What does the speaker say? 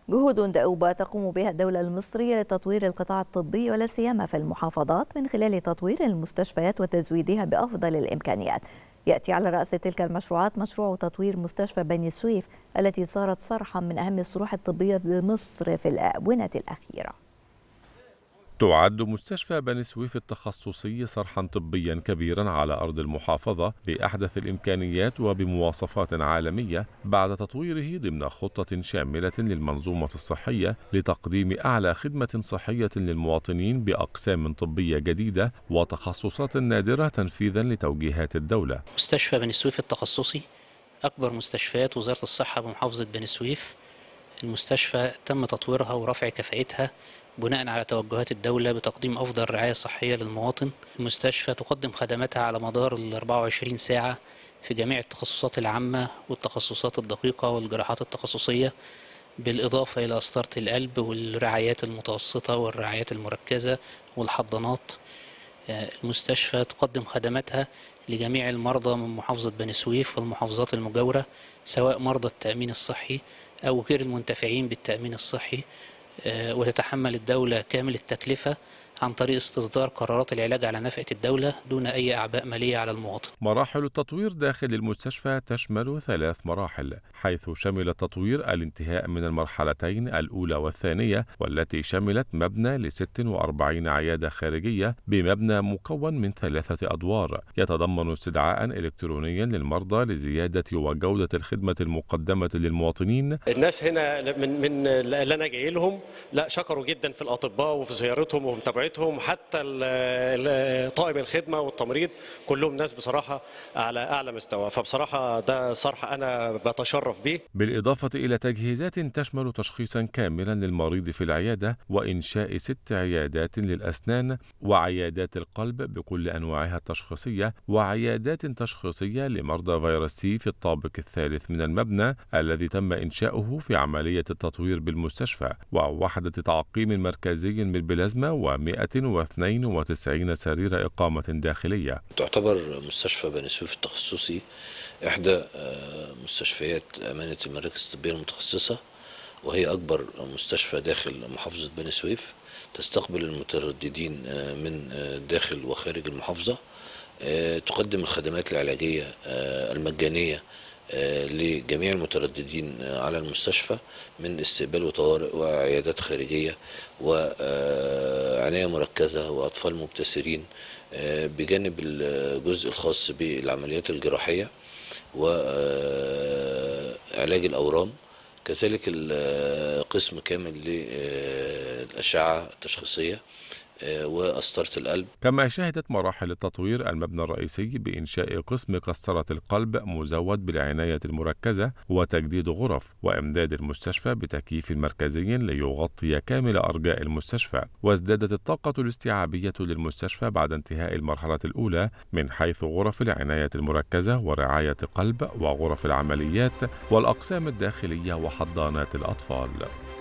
جهود دؤوبة تقوم بها الدولة المصرية لتطوير القطاع الطبي ولا سيما في المحافظات من خلال تطوير المستشفيات وتزويدها بأفضل الإمكانيات. يأتي على رأس تلك المشروعات مشروع تطوير مستشفى بني سويف التي صارت صرحا من أهم الصروح الطبية بمصر في الآونة الأخيرة. تعد مستشفى بني سويف التخصصي صرحا طبيا كبيرا على أرض المحافظة بأحدث الإمكانيات وبمواصفات عالمية بعد تطويره ضمن خطة شاملة للمنظومة الصحية لتقديم أعلى خدمة صحية للمواطنين بأقسام طبية جديدة وتخصصات نادرة تنفيذا لتوجيهات الدولة. مستشفى بني سويف التخصصي أكبر مستشفيات وزارة الصحة بمحافظة بني سويف. المستشفى تم تطويرها ورفع كفاءتها بناء على توجهات الدولة بتقديم أفضل رعاية صحية للمواطن. المستشفى تقدم خدماتها على مدار 24 ساعة في جميع التخصصات العامة والتخصصات الدقيقة والجراحات التخصصية، بالإضافة إلى قسطرة القلب والرعايات المتوسطة والرعايات المركزة والحضانات. المستشفى تقدم خدماتها لجميع المرضى من محافظة بني سويف والمحافظات المجاورة، سواء مرضى التأمين الصحي أو غير المنتفعين بالتأمين الصحي، وتتحمل الدولة كامل التكلفة عن طريق استصدار قرارات العلاج على نفقة الدولة دون أي أعباء مالية على المواطن. مراحل التطوير داخل المستشفى تشمل 3 مراحل، حيث شمل التطوير الانتهاء من المرحلتين الأولى والثانية، والتي شملت مبنى ل 46 عيادة خارجية بمبنى مكون من 3 أدوار يتضمن استدعاء إلكترونيا للمرضى لزيادة وجودة الخدمة المقدمة للمواطنين. الناس هنا من اللي أنا جاي لهم لا شكروا جدا في الأطباء وفي زيارتهم ومتابعتهم، حتى طاقم الخدمة والتمريض كلهم ناس بصراحة على أعلى مستوى، فبصراحة ده صرح أنا بتشرف به. بالإضافة إلى تجهيزات تشمل تشخيصا كاملا للمريض في العيادة وإنشاء 6 عيادات للأسنان وعيادات القلب بكل أنواعها التشخيصية وعيادات تشخيصية لمرضى فيروس سي في الطابق الثالث من المبنى الذي تم إنشاؤه في عملية التطوير بالمستشفى، ووحدة تعقيم مركزي بالبلازما و192 سرير إقامة داخلية. تعتبر مستشفى بني سويف التخصصي إحدى مستشفيات أمانة المراكز الطبية المتخصصة، وهي أكبر مستشفى داخل محافظة بني سويف، تستقبل المترددين من داخل وخارج المحافظة، تقدم الخدمات العلاجية المجانية لجميع المترددين على المستشفى من استقبال وطوارئ وعيادات خارجية وعناية مركزة وأطفال مبتسرين، بجانب الجزء الخاص بالعمليات الجراحية وعلاج الأورام، كذلك القسم كامل للأشعة التشخيصية وقسطرة القلب. كما شهدت مراحل التطوير المبنى الرئيسي بإنشاء قسم قسطرة القلب مزود بالعناية المركزة وتجديد غرف وإمداد المستشفى بتكييف مركزي ليغطي كامل أرجاء المستشفى، وازدادت الطاقة الاستيعابية للمستشفى بعد انتهاء المرحلة الأولى من حيث غرف العناية المركزة ورعاية قلب وغرف العمليات والأقسام الداخلية وحضانات الأطفال.